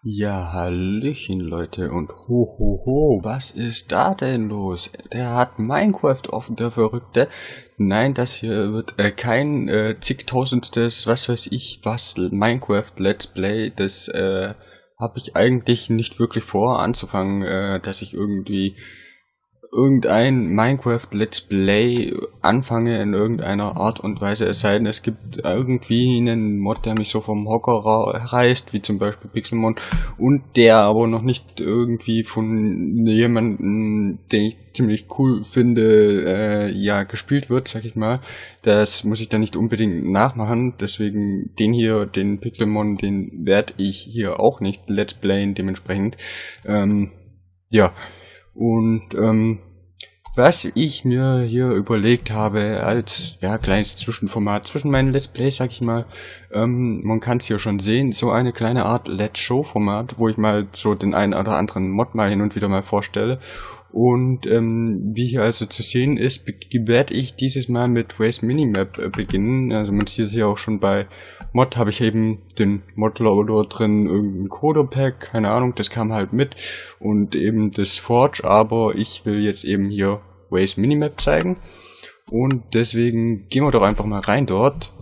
Ja, hallöchen Leute und ho, was ist da denn los? Der hat Minecraft offen, der Verrückte. Nein, das hier wird kein zigtausendstes, was weiß ich, was Minecraft Let's Play. Das habe ich eigentlich nicht wirklich vor anzufangen, dass ich irgendwie irgendein Minecraft Let's Play anfange in irgendeiner Art und Weise, es sei denn, es gibt irgendwie einen Mod, der mich so vom Hocker reißt, wie zum Beispiel Pixelmon, und der aber noch nicht irgendwie von jemandem, den ich ziemlich cool finde, ja, gespielt wird, sag ich mal. Das muss ich dann nicht unbedingt nachmachen, deswegen den hier, den Pixelmon, den werde ich hier auch nicht Let's Playen dementsprechend. Ja. Und was ich mir hier überlegt habe als ja kleines Zwischenformat zwischen meinen Let's Plays, sag ich mal, man kann es hier schon sehen, so eine kleine Art Let's Show Format, wo ich mal so den einen oder anderen Mod mal hin und wieder mal vorstelle. Und wie hier also zu sehen ist, werde ich dieses Mal mit Waze Minimap beginnen. Also man sieht hier auch schon bei Mod habe ich eben den Modloader drin, irgendein Coder-Pack, keine Ahnung, das kam halt mit. Und eben das Forge, aber ich will jetzt eben hier Waze Minimap zeigen. Und deswegen gehen wir doch einfach mal rein dort.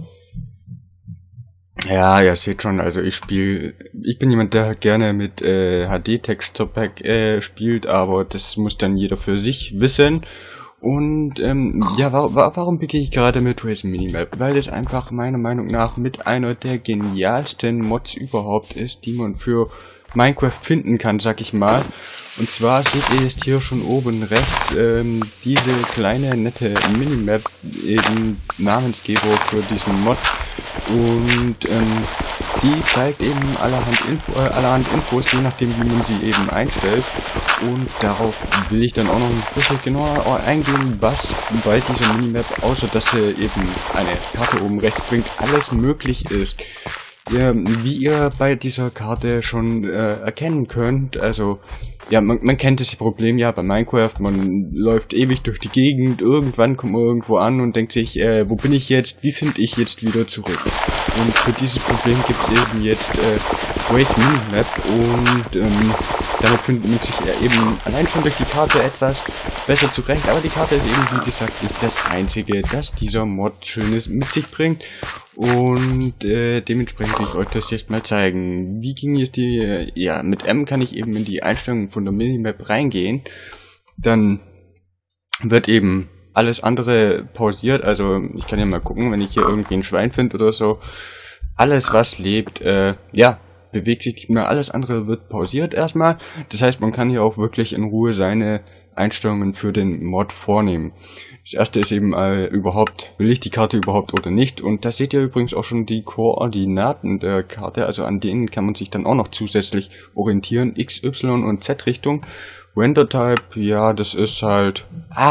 Ja, ihr seht schon, also ich bin jemand, der gerne mit HD Texture Pack spielt, aber das muss dann jeder für sich wissen. Und ja, warum begehe ich gerade mit Waze Minimap? Weil es einfach meiner Meinung nach mit einer der genialsten Mods überhaupt ist, die man für Minecraft finden kann, sag ich mal. Und zwar seht ihr jetzt hier schon oben rechts diese kleine nette Minimap, eben Namensgeber für diesen Mod. Und die zeigt eben allerhand Infos, je nachdem wie man sie eben einstellt. Und darauf will ich dann auch noch ein bisschen genauer eingehen, was bei dieser Minimap, außer dass sie eben eine Karte oben rechts bringt, alles möglich ist. Ja, wie ihr bei dieser Karte schon erkennen könnt, also ja, man kennt das Problem ja bei Minecraft, man läuft ewig durch die Gegend, irgendwann kommt man irgendwo an und denkt sich, wo bin ich jetzt, wie finde ich jetzt wieder zurück? Und für dieses Problem gibt es eben jetzt Waze Minimap und damit findet man sich eben allein schon durch die Karte etwas besser zurecht, aber die Karte ist eben, wie gesagt, nicht das einzige, das dieser Mod Schönes mit sich bringt. Und dementsprechend will ich euch das jetzt mal zeigen. Wie ging jetzt die, ja, mit M kann ich eben in die Einstellungen von der Minimap reingehen. Dann wird eben alles andere pausiert. Also ich kann ja mal gucken, wenn ich hier irgendwie ein Schwein finde oder so. Alles was lebt, ja, bewegt sich nicht mehr. Alles andere wird pausiert erstmal. Das heißt, man kann hier auch wirklich in Ruhe seine Einstellungen für den Mod vornehmen. Das erste ist eben überhaupt, will ich die Karte überhaupt oder nicht? Und da seht ihr übrigens auch schon die Koordinaten der Karte, also an denen kann man sich dann auch noch zusätzlich orientieren, X, Y und Z Richtung. Render Type, ja, das ist halt,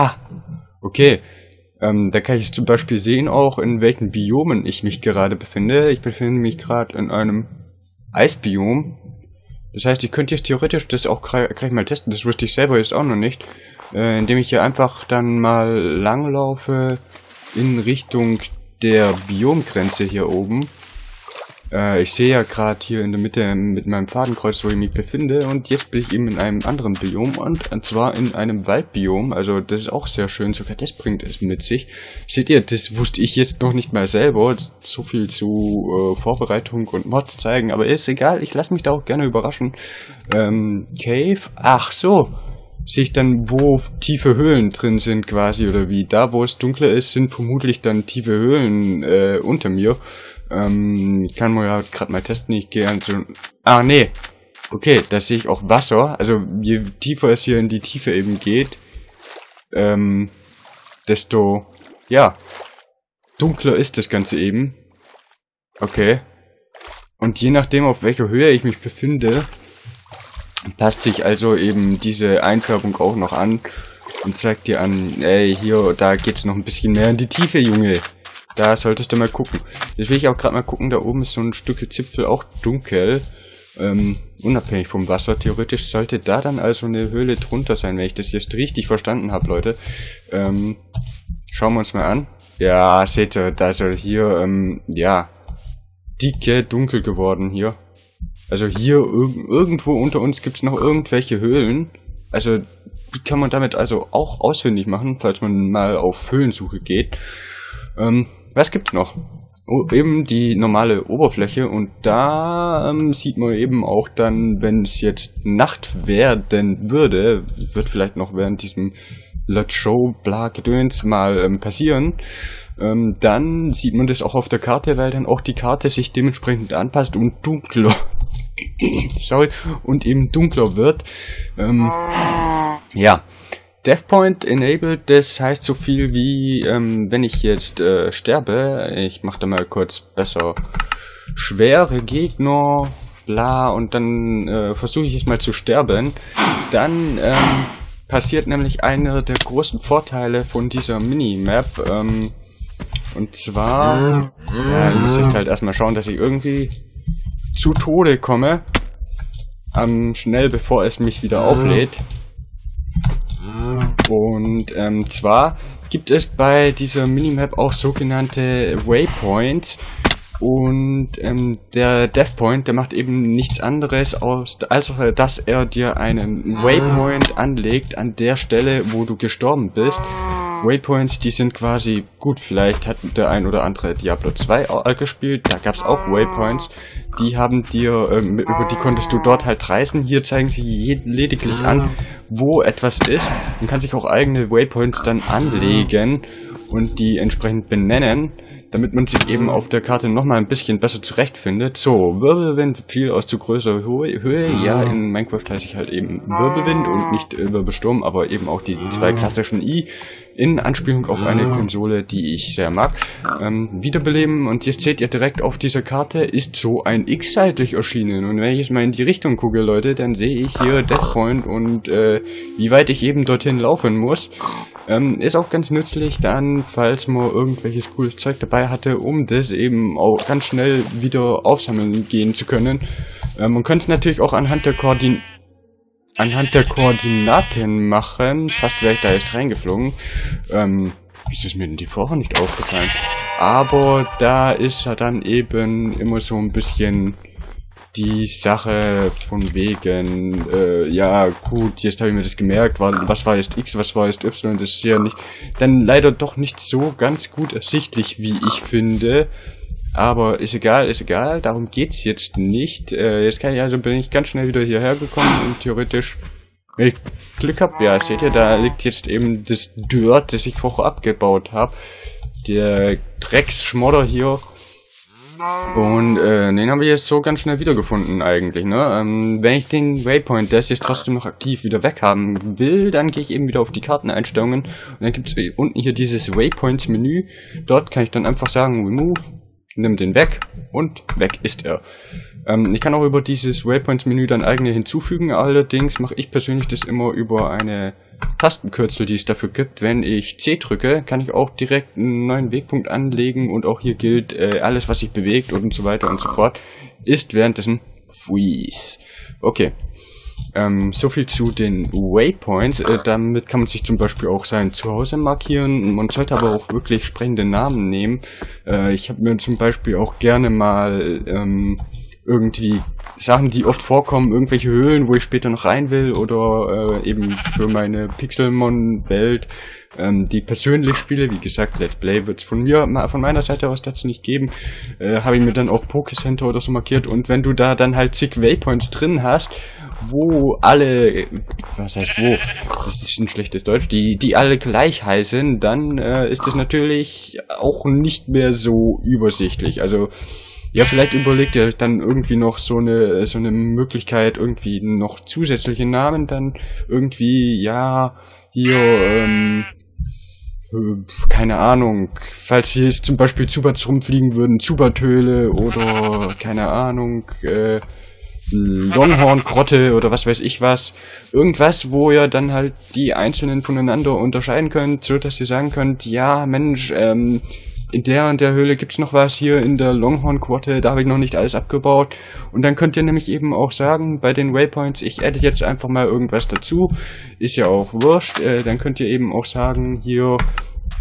okay. Da kann ich zum Beispiel sehen auch, in welchen Biomen ich mich gerade befinde. Ich befinde mich gerade in einem Eisbiom. Das heißt, ich könnte jetzt theoretisch das auch gleich mal testen, das wusste ich selber jetzt auch noch nicht, indem ich hier einfach dann mal langlaufe in Richtung der Biomgrenze hier oben. Ich sehe ja gerade hier in der Mitte mit meinem Fadenkreuz, wo ich mich befinde, und jetzt bin ich eben in einem anderen Biom, und zwar in einem Waldbiom, also das ist auch sehr schön, sogar das bringt es mit sich. Seht ihr, das wusste ich jetzt noch nicht mal selber, so viel zu Vorbereitung und Mods zeigen, aber ist egal, ich lasse mich da auch gerne überraschen. Cave, ach so, sehe ich dann, wo tiefe Höhlen drin sind quasi, oder wie, da wo es dunkler ist, sind vermutlich dann tiefe Höhlen unter mir. Ich kann mal ja gerade mal testen, ich gehe an so... nee. Okay, da sehe ich auch Wasser. Also je tiefer es hier in die Tiefe eben geht, desto, ja, dunkler ist das Ganze eben. Okay. Und je nachdem, auf welcher Höhe ich mich befinde, passt sich also eben diese Einfärbung auch noch an und zeigt dir an, ey, hier, da geht's noch ein bisschen mehr in die Tiefe, Junge. Da solltest du mal gucken. Jetzt will ich auch gerade mal gucken, da oben ist so ein Stück Zipfel auch dunkel. Unabhängig vom Wasser. Theoretisch sollte da dann also eine Höhle drunter sein, wenn ich das jetzt richtig verstanden habe, Leute. Schauen wir uns mal an. Ja, seht ihr, da ist hier, ja, dicke dunkel geworden hier. Also hier irgendwo unter uns gibt's noch irgendwelche Höhlen. Also die kann man damit also auch ausfindig machen, falls man mal auf Höhlensuche geht. Was gibt's noch? Oh, eben die normale Oberfläche, und da sieht man eben auch dann, wenn es jetzt Nacht werden würde, wird vielleicht noch während diesem Let's Show bla Gedöns mal passieren, dann sieht man das auch auf der Karte, weil dann auch die Karte sich dementsprechend anpasst und dunkler und eben dunkler wird. Ja. Death Point enabled, das heißt so viel wie, wenn ich jetzt sterbe, ich mache da mal kurz besser schwere Gegner, bla, und dann versuche ich jetzt mal zu sterben, dann passiert nämlich einer der großen Vorteile von dieser Minimap, und zwar, ja, ich muss jetzt halt erstmal schauen, dass ich irgendwie zu Tode komme, schnell bevor es mich wieder auflädt. Und zwar gibt es bei dieser Minimap auch sogenannte Waypoints, und der Death Point, der macht eben nichts anderes als dass er dir einen Waypoint anlegt an der Stelle, wo du gestorben bist. Waypoints, die sind quasi, gut, vielleicht hat der ein oder andere Diablo 2 gespielt, da gab's auch Waypoints, die haben dir, über die konntest du dort halt reisen. Hier zeigen sie lediglich an, wo etwas ist. Man kann sich auch eigene Waypoints dann anlegen und die entsprechend benennen, damit man sich eben auf der Karte nochmal ein bisschen besser zurechtfindet. So, Wirbelwind fiel aus zu größerer Höhe. Ja, in Minecraft heiße ich halt eben Wirbelwind und nicht Wirbelsturm, aber eben auch die zwei klassischen I in Anspielung auf eine Konsole, die ich sehr mag. Wiederbeleben, und jetzt seht ihr direkt auf dieser Karte, ist so ein X seitlich erschienen. Und wenn ich jetzt mal in die Richtung gucke, Leute, dann sehe ich hier Death Point und wie weit ich eben dorthin laufen muss. Ist auch ganz nützlich dann, falls man irgendwelches cooles Zeug dabei hatte, um das eben auch ganz schnell wieder aufsammeln gehen zu können. Man könnte es natürlich auch anhand der Koordinaten machen. Fast wäre ich da jetzt reingeflogen. Wieso ist mir denn die vorher nicht aufgefallen? Aber da ist ja dann eben immer so ein bisschen die Sache von wegen, ja gut, jetzt habe ich mir das gemerkt, was war jetzt X, was war jetzt Y, das ist ja nicht, dann leider doch nicht so ganz gut ersichtlich, wie ich finde. Aber ist egal, darum geht's jetzt nicht. Jetzt bin ich ganz schnell wieder hierher gekommen und theoretisch, wenn ich Glück hab, ja, seht ihr, da liegt jetzt eben das Dirt, das ich vorher abgebaut habe. Der Drecksschmodder hier. Und den habe ich jetzt so ganz schnell wiedergefunden eigentlich, ne? Wenn ich den Waypoint, der ist jetzt trotzdem noch aktiv, wieder weghaben will, dann gehe ich eben wieder auf die Karteneinstellungen und dann gibt es unten hier dieses Waypoints-Menü. Dort kann ich dann einfach sagen, Remove, nimm den weg und weg ist er. Ich kann auch über dieses Waypoints-Menü dann eigene hinzufügen, allerdings mache ich persönlich das immer über eine Tastenkürzel, die es dafür gibt. Wenn ich C drücke, kann ich auch direkt einen neuen Wegpunkt anlegen, und auch hier gilt, alles was sich bewegt und so weiter und so fort, ist währenddessen Freeze. Okay. So viel zu den Waypoints. Damit kann man sich zum Beispiel auch sein Zuhause markieren. Man sollte aber auch wirklich sprechende Namen nehmen. Ich habe mir zum Beispiel auch gerne mal irgendwie Sachen, die oft vorkommen, irgendwelche Höhlen, wo ich später noch rein will, oder eben für meine Pixelmon-Welt, die ich persönlich spiele. Wie gesagt, Let's Play wird es von meiner Seite aus dazu nicht geben. Habe ich mir dann auch Pokécenter oder so markiert, und wenn du da dann halt zig Waypoints drin hast, wo alle, was heißt wo, das ist ein schlechtes Deutsch, die alle gleich heißen, dann ist das natürlich auch nicht mehr so übersichtlich. Also ja, vielleicht überlegt ihr euch dann irgendwie noch so eine Möglichkeit, irgendwie noch zusätzliche Namen dann irgendwie, ja, hier, keine Ahnung, falls hier jetzt zum Beispiel Zubats rumfliegen würden, Zubathöhle oder, keine Ahnung, Longhorn-Grotte oder was weiß ich was. Irgendwas, wo ihr dann halt die einzelnen voneinander unterscheiden könnt, so dass ihr sagen könnt, ja, Mensch, in der und der Höhle gibt's noch was, hier in der Longhorn-Grotte, da habe ich noch nicht alles abgebaut. Und dann könnt ihr nämlich eben auch sagen, bei den Waypoints, ich adde jetzt einfach mal irgendwas dazu, ist ja auch wurscht, dann könnt ihr eben auch sagen, hier,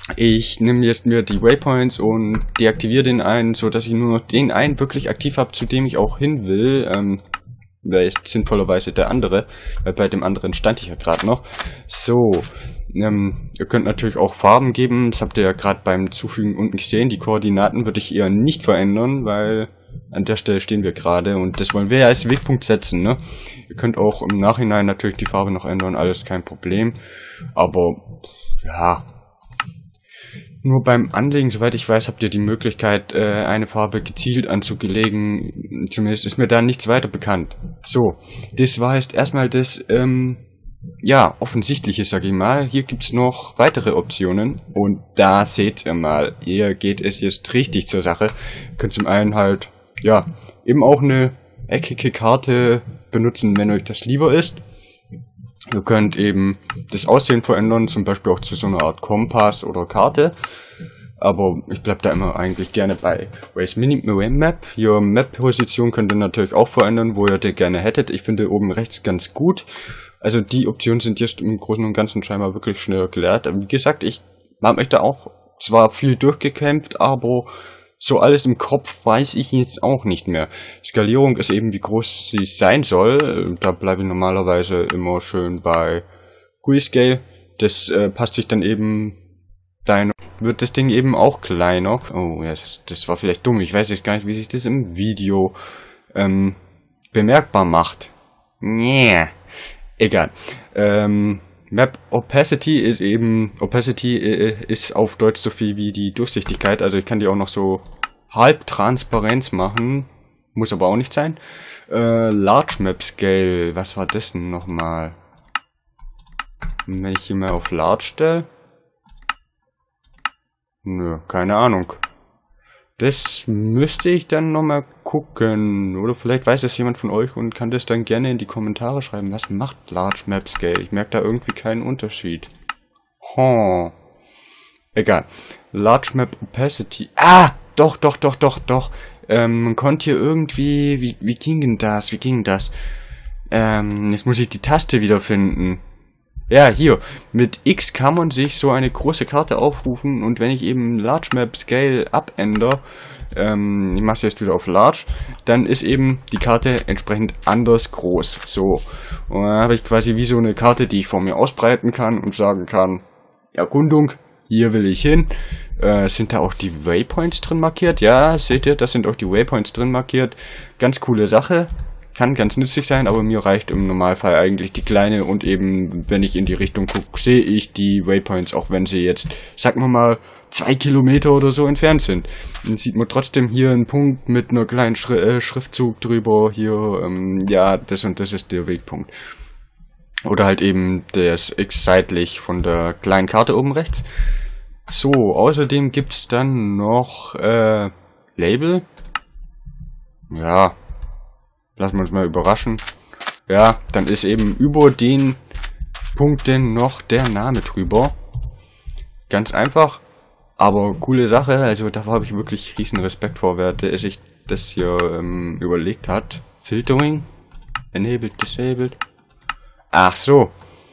Ich nehme jetzt mir die Waypoints und deaktiviere den einen, so dass ich nur noch den einen wirklich aktiv habe, zu dem ich auch hin will. Wäre jetzt sinnvollerweise der andere, weil bei dem anderen stand ich ja gerade noch. So, ihr könnt natürlich auch Farben geben, das habt ihr ja gerade beim Zufügen unten gesehen. Die Koordinaten würde ich eher nicht verändern, weil an der Stelle stehen wir gerade und das wollen wir ja als Wegpunkt setzen, ne? Ihr könnt auch im Nachhinein natürlich die Farbe noch ändern, alles kein Problem. Aber, ja... Nur beim Anlegen, soweit ich weiß, habt ihr die Möglichkeit, eine Farbe gezielt anzulegen. Zumindest ist mir da nichts weiter bekannt. So, das war jetzt erstmal das, ja, Offensichtliche, sag ich mal. Hier gibt's noch weitere Optionen. Und da seht ihr mal, hier geht es jetzt richtig zur Sache. Ihr könnt zum einen halt, ja, eben auch eine eckige Karte benutzen, wenn euch das lieber ist. Ihr könnt eben das Aussehen verändern, zum Beispiel auch zu so einer Art Kompass oder Karte. Aber ich bleib da immer eigentlich gerne bei Waze Map. Your Map-Position könnt ihr natürlich auch verändern, wo ihr die gerne hättet. Ich finde oben rechts ganz gut. Also die Optionen sind jetzt im Großen und Ganzen scheinbar wirklich schnell erklärt. Wie gesagt, ich habe mich da auch zwar viel durchgekämpft, aber so alles im Kopf weiß ich jetzt auch nicht mehr. Skalierung ist eben, wie groß sie sein soll. Da bleibe ich normalerweise immer schön bei GUI Scale. Das passt sich dann eben wird das Ding eben auch kleiner. Oh ja, das war vielleicht dumm. Ich weiß jetzt gar nicht, wie sich das im Video bemerkbar macht. Nee. Egal. Map Opacity ist eben, ist auf Deutsch so viel wie die Durchsichtigkeit, also ich kann die auch noch so Halbtransparenz machen, muss aber auch nicht sein. Large Map Scale, was war das denn nochmal? Wenn ich hier mal auf Large stelle? Nö, keine Ahnung. Das müsste ich dann nochmal gucken. Oder vielleicht weiß es jemand von euch und kann das dann gerne in die Kommentare schreiben. Was macht Large Map Scale? Ich merke da irgendwie keinen Unterschied. Egal. Large Map Opacity. Ah! Doch. Man konnte hier irgendwie... Wie ging denn das? Jetzt muss ich die Taste wiederfinden. Ja, hier. Mit X kann man sich so eine große Karte aufrufen und wenn ich eben Large Map Scale abändere, ich mache es jetzt wieder auf Large, dann ist eben die Karte entsprechend anders groß. So. Und dann habe ich quasi wie so eine Karte, die ich vor mir ausbreiten kann und sagen kann, Erkundung, hier will ich hin. Sind da auch die Waypoints drin markiert? Ja, seht ihr, da sind auch die Waypoints drin markiert. Ganz coole Sache. Kann ganz nützlich sein, aber mir reicht im Normalfall eigentlich die kleine und eben, wenn ich in die Richtung gucke, sehe ich die Waypoints, auch wenn sie jetzt, sagen wir mal, 2 Kilometer oder so entfernt sind. Dann sieht man trotzdem hier einen Punkt mit einer kleinen Schriftzug drüber, hier, ja, das und das ist der Wegpunkt. Oder halt eben das X seitlich von der kleinen Karte oben rechts. So, außerdem gibt's dann noch, Label. Ja. Lassen wir uns mal überraschen. Ja, dann ist eben über den Punkten noch der Name drüber. Ganz einfach, aber coole Sache. Also da habe ich wirklich riesen Respekt vor, wer sich das hier überlegt hat. Filtering, enabled, disabled. Ach so.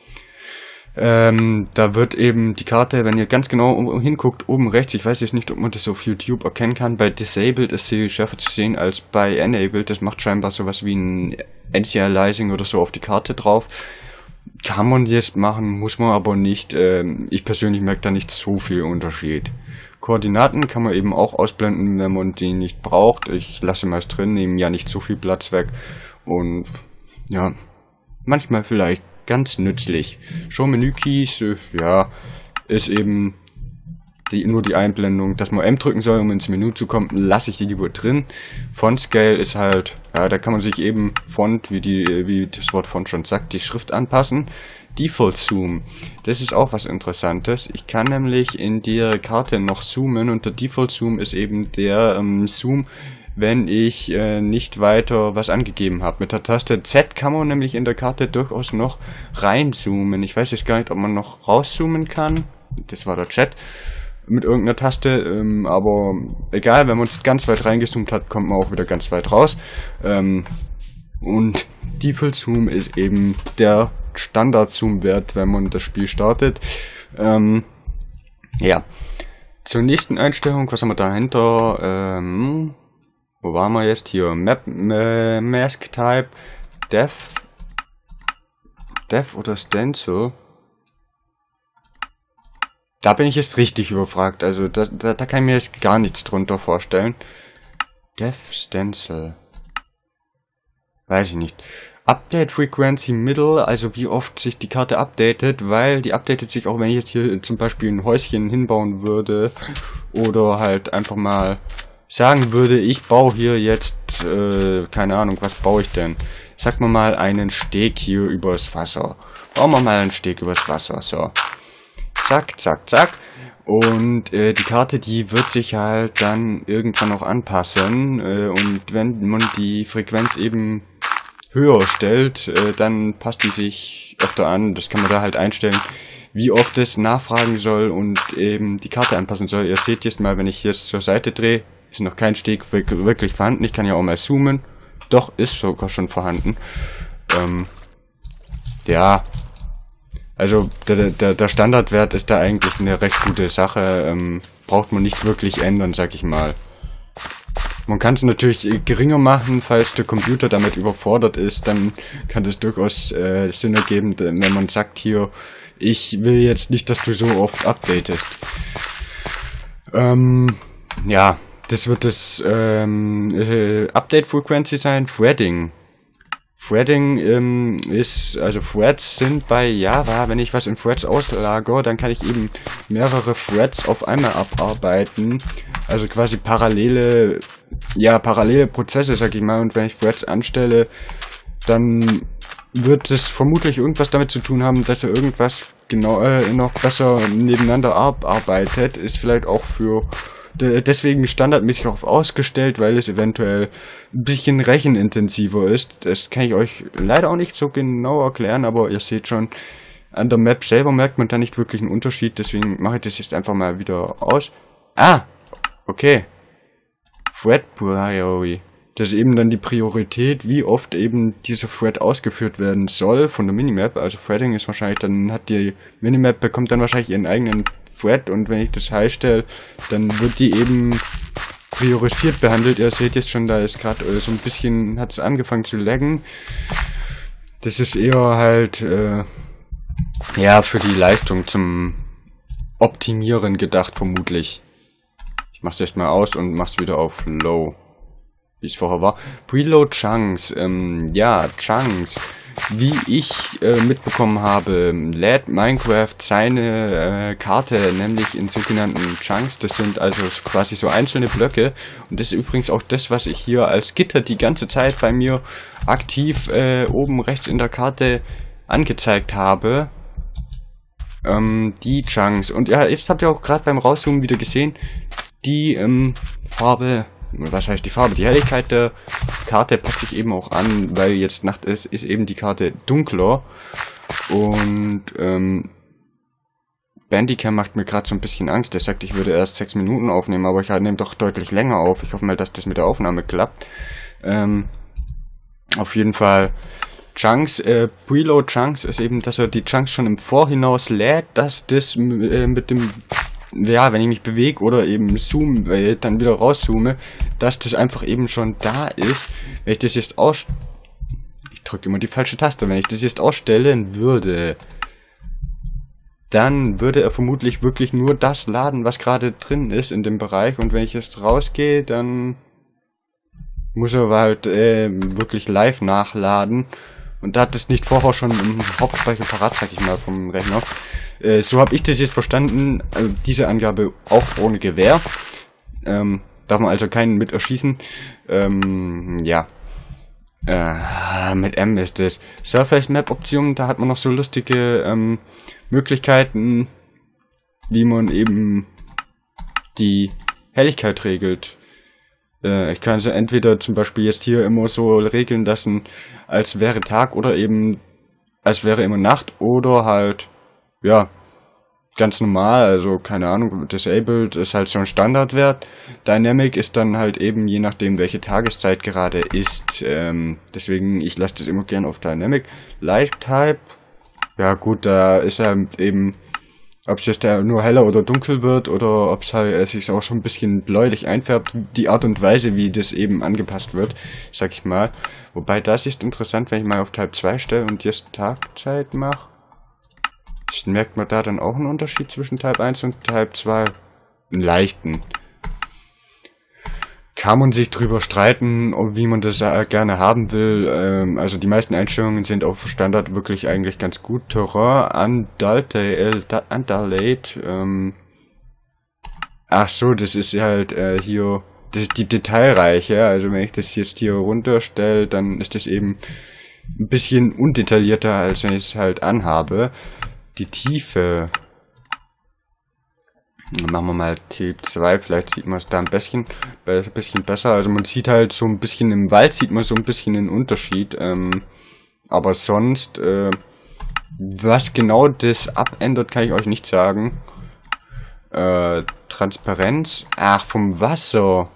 Da wird eben die Karte, wenn ihr ganz genau hinguckt, oben rechts, ich weiß jetzt nicht, ob man das auf YouTube erkennen kann, bei Disabled ist sie schärfer zu sehen als bei Enabled, das macht scheinbar sowas wie ein Anti-Aliasing oder so auf die Karte drauf. Kann man jetzt machen, muss man aber nicht, ich persönlich merke da nicht so viel Unterschied. Koordinaten kann man eben auch ausblenden, wenn man die nicht braucht, ich lasse meist drin, nehmen ja nicht so viel Platz weg und ja, manchmal vielleicht ganz nützlich. Show Menü Keys, ja, ist eben nur die Einblendung, dass man M drücken soll, um ins Menü zu kommen, lasse ich die lieber drin. Font Scale ist halt, ja, da kann man sich eben Font, wie das Wort Font schon sagt, die Schrift anpassen. Default Zoom, das ist auch was Interessantes. Ich kann nämlich in der Karte noch zoomen und der Default Zoom ist eben der Zoom, wenn ich nicht weiter was angegeben habe. Mit der Taste Z kann man nämlich in der Karte durchaus noch reinzoomen. Ich weiß jetzt gar nicht, ob man noch rauszoomen kann. Das war der Chat. Mit irgendeiner Taste, aber egal, wenn man es ganz weit reingezoomt hat, kommt man auch wieder ganz weit raus. Und Default Zoom ist eben der Standard-Zoom-Wert, wenn man das Spiel startet. Ja. Zur nächsten Einstellung, was haben wir dahinter? Wo waren wir jetzt? Hier, Map, Mask Type, Def oder Stencil? Da bin ich jetzt richtig überfragt, also da kann ich mir jetzt gar nichts drunter vorstellen. Def Stencil. Weiß ich nicht. Update Frequency Middle, also wie oft sich die Karte updatet, weil die updatet sich auch, wenn ich jetzt hier zum Beispiel ein Häuschen hinbauen würde oder halt einfach mal sagen würde, ich baue hier jetzt, keine Ahnung, was baue ich denn? Sag mal einen Steg hier übers Wasser. Bauen wir mal einen Steg übers Wasser, so. Zack, zack, zack. Und die Karte, die wird sich halt dann irgendwann auch anpassen. Und wenn man die Frequenz eben höher stellt, dann passt die sich öfter an. Das kann man da halt einstellen, wie oft es nachfragen soll und eben die Karte anpassen soll. Ihr seht jetzt mal, wenn ich jetzt zur Seite drehe, ist noch kein Steg wirklich vorhanden. Ich kann ja auch mal zoomen. Doch, ist sogar schon vorhanden. Ja, also der Standardwert ist da eigentlich eine recht gute Sache. Braucht man nicht wirklich ändern, sag ich mal. Man kann es natürlich geringer machen, falls der Computer damit überfordert ist, dann kann das durchaus Sinn ergeben, wenn man sagt hier, ich will jetzt nicht, dass du so oft updatest. Ja, das wird das Update Frequency sein, Threading. Threading ist, also Threads sind bei Java, wenn ich was in Threads auslagere, dann kann ich eben mehrere Threads auf einmal abarbeiten. Also quasi parallele Prozesse, sag ich mal. Und wenn ich Threads anstelle, dann wird es vermutlich irgendwas damit zu tun haben, dass er irgendwas genau noch besser nebeneinander abarbeitet. Ist vielleicht auch deswegen standardmäßig auch ausgestellt, weil es eventuell ein bisschen rechenintensiver ist. Das kann ich euch leider auch nicht so genau erklären, aber ihr seht schon, an der Map selber merkt man da nicht wirklich einen Unterschied, deswegen mache ich das jetzt einfach mal wieder aus. Ah, okay. Thread Priority. Das ist eben dann die Priorität, wie oft eben dieser Thread ausgeführt werden soll von der Minimap. Also Threading ist wahrscheinlich, dann hat die Minimap, bekommt dann wahrscheinlich ihren eigenen Thread und wenn ich das High stelle, dann wird die eben priorisiert behandelt. Ihr seht jetzt schon, da ist gerade so ein bisschen, hat es angefangen zu laggen. Das ist eher halt, ja, für die Leistung zum Optimieren gedacht, vermutlich. Ich mach's erst mal aus und mach's wieder auf Low, wie es vorher war. Preload Chunks, ja, Chunks. Wie ich mitbekommen habe, lädt Minecraft seine Karte nämlich in sogenannten Chunks. Das sind also quasi so einzelne Blöcke. Und das ist übrigens auch das, was ich hier als Gitter die ganze Zeit bei mir aktiv oben rechts in der Karte angezeigt habe. Die Chunks. Und ja, jetzt habt ihr auch gerade beim Rauszoomen wieder gesehen, die Farbe... Was heißt die Farbe? Die Helligkeit der Karte passt sich eben auch an, weil jetzt Nacht ist eben die Karte dunkler. Und Bandicam macht mir gerade so ein bisschen Angst. Der sagt, ich würde erst 6 Minuten aufnehmen, aber ich nehme doch deutlich länger auf. Ich hoffe mal, dass das mit der Aufnahme klappt. Auf jeden Fall Chunks, Preload Chunks ist eben, dass er die Chunks schon im Vorhinaus lädt, dass das mit dem... Ja, wenn ich mich bewege oder eben zoome, dann wieder rauszoome, dass das einfach eben schon da ist. Wenn ich das jetzt ich drücke immer die falsche Taste. Wenn ich das jetzt ausstellen würde, dann würde er vermutlich wirklich nur das laden, was gerade drin ist in dem Bereich. Und wenn ich jetzt rausgehe, dann muss er halt wirklich live nachladen. Und da hat es nicht vorher schon im Hauptspeicher parat, sag ich mal, vom Rechner. So habe ich das jetzt verstanden, diese Angabe auch ohne Gewehr. Darf man also keinen mit erschießen. Ja. Mit M ist das Surface Map Option, da hat man noch so lustige Möglichkeiten, wie man eben die Helligkeit regelt. Ich kann sie entweder zum Beispiel jetzt hier immer so regeln lassen, als wäre Tag oder eben als wäre immer Nacht oder halt, ja, ganz normal, also keine Ahnung, Disabled ist halt so ein Standardwert. Dynamic ist dann halt eben je nachdem, welche Tageszeit gerade ist. Deswegen, ich lasse das immer gern auf Dynamic. Light Type, ja gut, da ist halt eben Ob es jetzt nur heller oder dunkel wird oder ob es halt sich auch so ein bisschen bläulich einfärbt, die Art und Weise, wie das eben angepasst wird, sag ich mal. Wobei das ist interessant, wenn ich mal auf Type 2 stelle und jetzt Tagzeit mache. Merkt man da dann auch einen Unterschied zwischen Type 1 und Type 2? Einen leichten. Kann man sich drüber streiten, wie man das gerne haben will. Also die meisten Einstellungen sind auf Standard wirklich eigentlich ganz gut. Terrain, Undulate, ach so, das ist halt hier die Detailreiche. Also wenn ich das jetzt hier runterstelle, dann ist das eben ein bisschen undetaillierter, als wenn ich es halt anhabe. Die Tiefe. Machen wir mal T2, vielleicht sieht man es da ein bisschen besser. Also man sieht halt so ein bisschen im Wald, sieht man so ein bisschen den Unterschied. Aber sonst, was genau das abändert, kann ich euch nicht sagen. Transparenz. Ach, vom Wasser.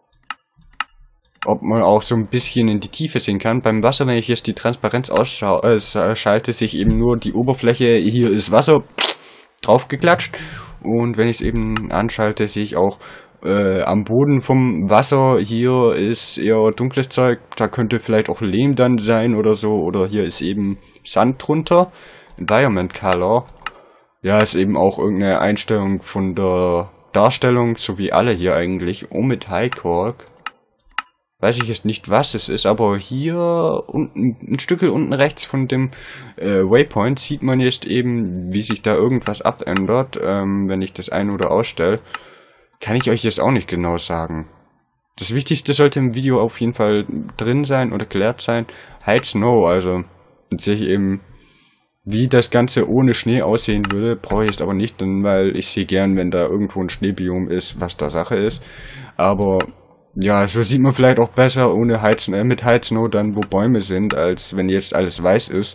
Ob man auch so ein bisschen in die Tiefe sehen kann. Beim Wasser, wenn ich jetzt die Transparenz ausschalte, sich eben nur die Oberfläche, hier ist Wasser, draufgeklatscht. Und wenn ich es eben anschalte, sehe ich auch am Boden vom Wasser, hier ist eher dunkles Zeug, da könnte vielleicht auch Lehm dann sein oder so. Oder hier ist eben Sand drunter. Environment Color. Ja, ist eben auch irgendeine Einstellung von der Darstellung, so wie alle hier eigentlich. Omit High Cork. Weiß ich jetzt nicht, was es ist, aber hier unten, ein Stückchen unten rechts von dem Waypoint sieht man jetzt eben, wie sich da irgendwas abändert, wenn ich das ein- oder ausstelle. Kann ich euch jetzt auch nicht genau sagen. Das Wichtigste sollte im Video auf jeden Fall drin sein oder erklärt sein. Hide Snow, also jetzt sehe ich eben, wie das Ganze ohne Schnee aussehen würde, brauche ich jetzt aber nicht, weil ich sehe gern, wenn da irgendwo ein Schneebiom ist, was da Sache ist. Aber ja, so sieht man vielleicht auch besser ohne mit Hide Snow dann, wo Bäume sind, als wenn jetzt alles weiß ist.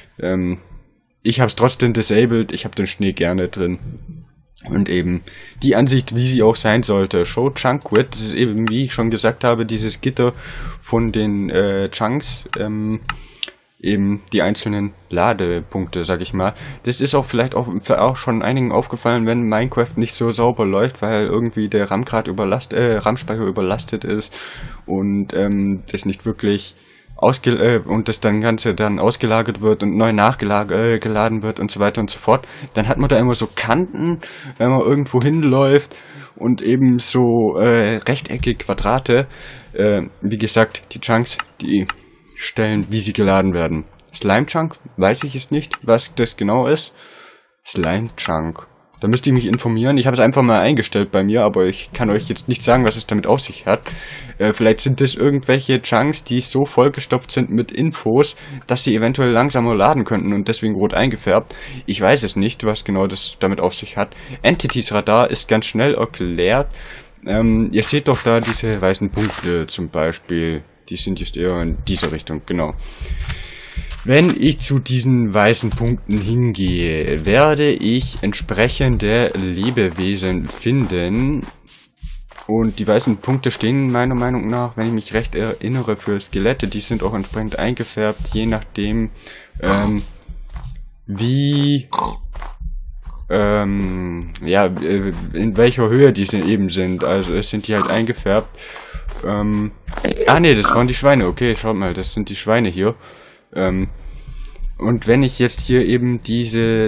Ich habe es trotzdem disabled, ich habe den Schnee gerne drin. Und eben die Ansicht, wie sie auch sein sollte. Show Chunk Width, das ist eben, wie ich schon gesagt habe, dieses Gitter von den Chunks, eben die einzelnen Ladepunkte, sag ich mal. Das ist auch vielleicht auch schon einigen aufgefallen, wenn Minecraft nicht so sauber läuft, weil irgendwie der RAM-Speicher überlastet ist und das nicht wirklich und das dann Ganze dann ausgelagert wird und neu nachgeladen wird und so weiter und so fort. Dann hat man da immer so Kanten, wenn man irgendwo hinläuft und eben so rechteckige Quadrate. Wie gesagt, die Chunks, die Stellen, wie sie geladen werden. Slime Chunk, weiß ich es nicht, was das genau ist. Slime Chunk. Da müsste ich mich informieren. Ich habe es einfach mal eingestellt bei mir, aber ich kann euch jetzt nicht sagen, was es damit auf sich hat. Vielleicht sind das irgendwelche Chunks, die so vollgestopft sind mit Infos, dass sie eventuell langsamer laden könnten und deswegen rot eingefärbt. Ich weiß es nicht, was genau das damit auf sich hat. Entities Radar ist ganz schnell erklärt. Ihr seht doch da diese weißen Punkte zum Beispiel. Die sind jetzt eher in dieser Richtung, genau. Wenn ich zu diesen weißen Punkten hingehe, werde ich entsprechende Lebewesen finden. Und die weißen Punkte stehen meiner Meinung nach, wenn ich mich recht erinnere, für Skelette. Die sind auch entsprechend eingefärbt, je nachdem, in welcher Höhe diese eben sind. Also es sind die halt eingefärbt. Ne, das waren die Schweine. Okay, schaut mal, das sind die Schweine hier. Und wenn ich jetzt hier eben den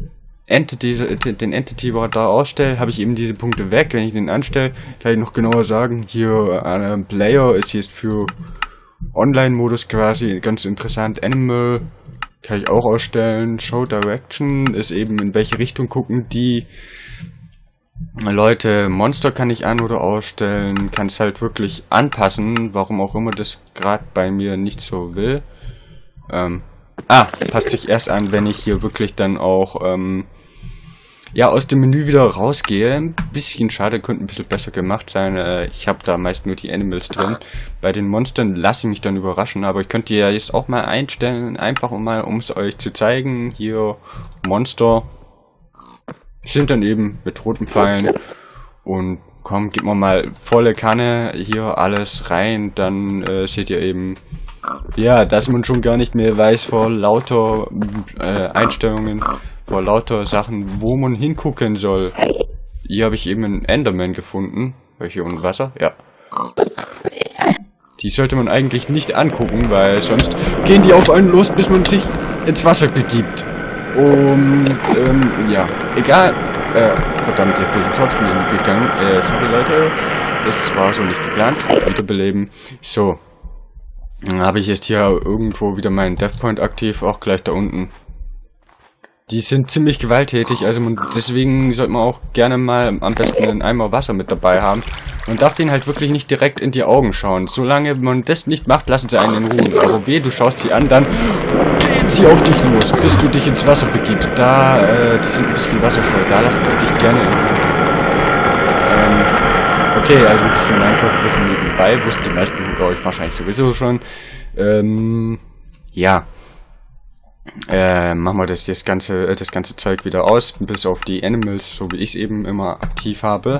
Entity Radar ausstelle, habe ich eben diese Punkte weg. Wenn ich den anstelle, kann ich noch genauer sagen, hier Player ist jetzt für Online-Modus quasi ganz interessant. Animal kann ich auch ausstellen. Show Direction ist eben, in welche Richtung gucken die Leute. Monster kann ich an- oder ausstellen. Kann es halt wirklich anpassen, warum auch immer das gerade bei mir nicht so will. Passt sich erst an, wenn ich hier wirklich dann auch aus dem Menü wieder rausgehe. Ein bisschen schade, könnte ein bisschen besser gemacht sein. Ich habe da meist nur die Animals drin. Bei den Monstern lasse ich mich dann überraschen, aber ich könnte ja jetzt auch mal einstellen, einfach mal, um es euch zu zeigen. Hier Monster sind dann eben mit roten Pfeilen. Und komm, gib mir mal volle Kanne hier alles rein, dann seht ihr eben, ja, dass man schon gar nicht mehr weiß vor lauter Einstellungen, vor lauter Sachen, wo man hingucken soll. Hier habe ich eben einen Enderman gefunden. War ich hier unter Wasser? Ja. Die sollte man eigentlich nicht angucken, weil sonst gehen die auf einen los, bis man sich ins Wasser begibt. Und, ja, egal. Verdammt, jetzt bin ich ins Hauptspiel gegangen. Sorry Leute, das war so nicht geplant. Wiederbeleben. So. Dann habe ich jetzt hier irgendwo wieder meinen Deathpoint aktiv, auch gleich da unten. Die sind ziemlich gewalttätig, also deswegen sollte man auch gerne mal am besten einen Eimer Wasser mit dabei haben. Man darf denen halt wirklich nicht direkt in die Augen schauen. Solange man das nicht macht, lassen sie einen in Ruhe. Aber weh, du schaust sie an, dann gehen sie auf dich los, bis du dich ins Wasser begibst. Da, die sind ein bisschen wasserscheu, da lassen sie dich gerne in Ruhe. Okay, also ein bisschen Minecraft-Wissen nebenbei, wussten die meisten von euch wahrscheinlich sowieso schon. Ja. Machen wir das ganze Zeug wieder aus, bis auf die Animals, so wie ich es eben immer aktiv habe.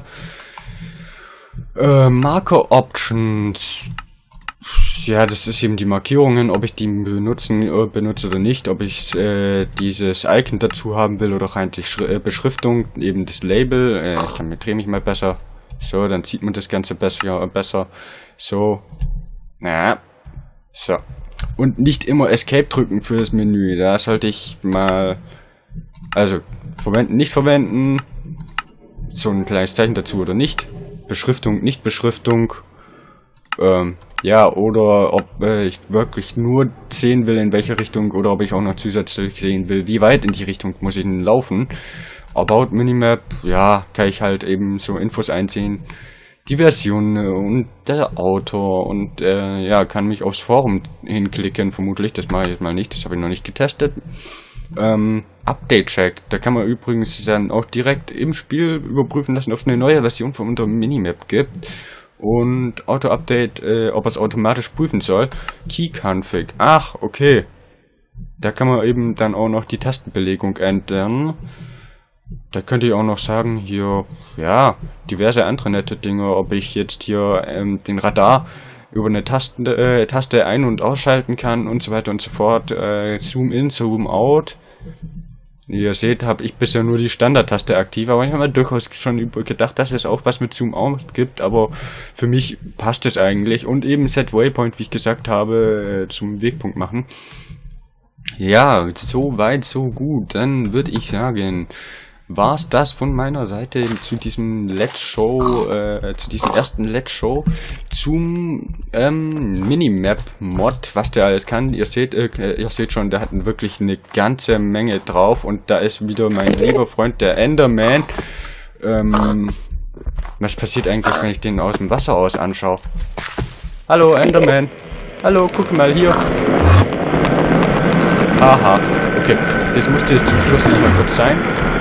Marker Options. Ja, das ist eben die Markierungen, ob ich die benutze oder nicht, ob ich dieses Icon dazu haben will oder rein die Beschriftung, eben das Label. Ich drehe mich mal besser. So, dann sieht man das Ganze besser. So. Na. So. Und nicht immer Escape drücken für das Menü. Da sollte ich mal... Also, verwenden, nicht verwenden. So ein kleines Zeichen dazu oder nicht. Beschriftung, nicht Beschriftung. Ja, oder ob ich wirklich nur sehen will, in welche Richtung, oder ob ich auch noch zusätzlich sehen will, wie weit in die Richtung muss ich denn laufen. About Minimap, ja, kann ich halt eben so Infos einsehen. Die Version und der Autor und ja, kann mich aufs Forum hinklicken, vermutlich. Das mache ich jetzt mal nicht, das habe ich noch nicht getestet. Update-Check, da kann man übrigens dann auch direkt im Spiel überprüfen lassen, ob es eine neue Version von unter Minimap gibt. Und Auto-Update, ob es automatisch prüfen soll. Key-Config, ach, okay. Da kann man eben dann auch noch die Tastenbelegung ändern. Da könnte ich auch noch sagen, hier, ja, diverse andere nette Dinge, ob ich jetzt hier den Radar über eine Taste ein- und ausschalten kann und so weiter und so fort. Zoom in, Zoom out. Wie ihr seht, habe ich bisher nur die Standard-Taste aktiv, aber ich habe mir durchaus schon gedacht, dass es auch was mit Zoom out gibt, aber für mich passt es eigentlich. Und eben Set Waypoint, wie ich gesagt habe, zum Wegpunkt machen. Ja, so weit, so gut. Dann würde ich sagen, war's das von meiner Seite zu diesem Let's Show, zu diesem ersten Let's Show zum Minimap-Mod, was der alles kann. Ihr seht schon, der hat wirklich eine ganze Menge drauf und da ist wieder mein lieber Freund, der Enderman. Was passiert eigentlich, wenn ich den aus dem Wasser aus anschaue? Hallo Enderman. Hallo, guck mal hier. Aha, okay. Jetzt musste es zum Schluss noch mal kurz sein.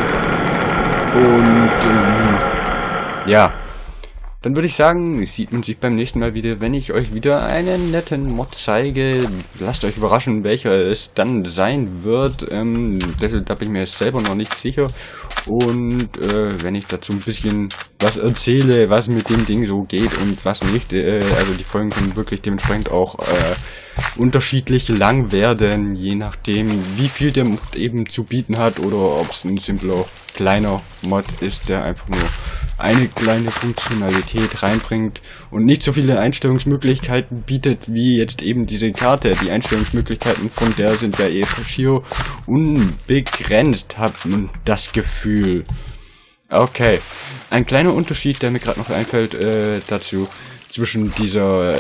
Und ja, dann würde ich sagen, sieht man sich beim nächsten Mal wieder, wenn ich euch wieder einen netten Mod zeige. Lasst euch überraschen, welcher es dann sein wird. Da bin ich mir jetzt selber noch nicht sicher. Und wenn ich dazu ein bisschen was erzähle, was mit dem Ding so geht und was nicht, also die Folgen können wirklich dementsprechend auch unterschiedlich lang werden, je nachdem, wie viel der Mod eben zu bieten hat oder ob es ein simpler kleiner Mod ist, der einfach nur eine kleine Funktionalität reinbringt und nicht so viele Einstellungsmöglichkeiten bietet, wie jetzt eben diese Karte. Die Einstellungsmöglichkeiten von der sind ja eh schier unbegrenzt, hat man das Gefühl. Okay, ein kleiner Unterschied, der mir gerade noch einfällt dazu, zwischen dieser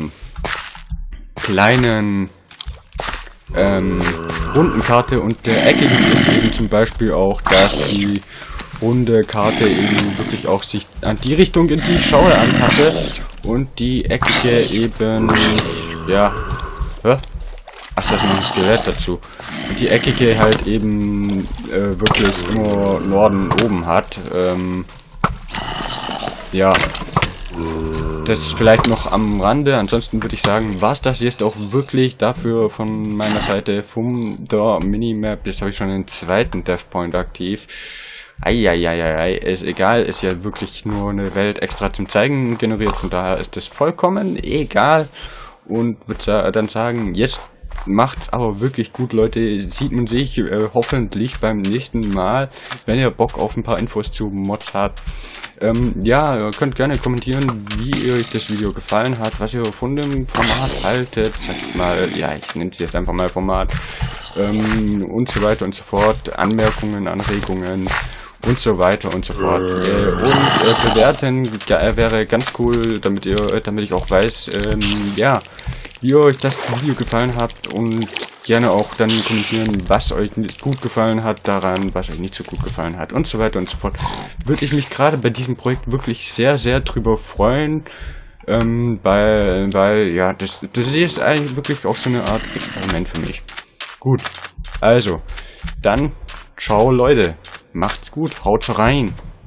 kleinen runden Karte und der eckigen ist eben zum Beispiel auch, dass die runde Karte eben wirklich auch sich an die Richtung, in die ich schaue, anpasse und die eckige eben, ja, ach, das ist noch nicht gehört dazu. Und die eckige halt eben wirklich immer Norden oben hat. Ja, das vielleicht noch am Rande. Ansonsten würde ich sagen, war es das jetzt auch wirklich dafür von meiner Seite vom der Minimap. Jetzt habe ich schon den zweiten Deathpoint aktiv. Eieieiei, ist egal, ist ja wirklich nur eine Welt extra zum Zeigen generiert, von daher ist das vollkommen egal. Und würde dann sagen, jetzt macht's aber wirklich gut, Leute. Sieht man sich hoffentlich beim nächsten Mal, wenn ihr Bock auf ein paar Infos zu Mods habt. Ja, ihr könnt gerne kommentieren, wie euch das Video gefallen hat, was ihr von dem Format haltet, sag ich mal, ja, ich nenne es jetzt einfach mal Format, und so weiter und so fort, Anmerkungen, Anregungen und so weiter und so fort. Und bewerten wäre ganz cool, damit ich auch weiß, ja, wie euch das Video gefallen hat, und gerne auch dann kommentieren, was euch nicht gut gefallen hat daran, was euch nicht so gut gefallen hat und so weiter und so fort. Würde ich mich gerade bei diesem Projekt wirklich sehr, sehr drüber freuen, weil ja, das ist eigentlich wirklich auch so eine Art Experiment für mich. Gut, also, dann, ciao Leute, macht's gut, haut rein.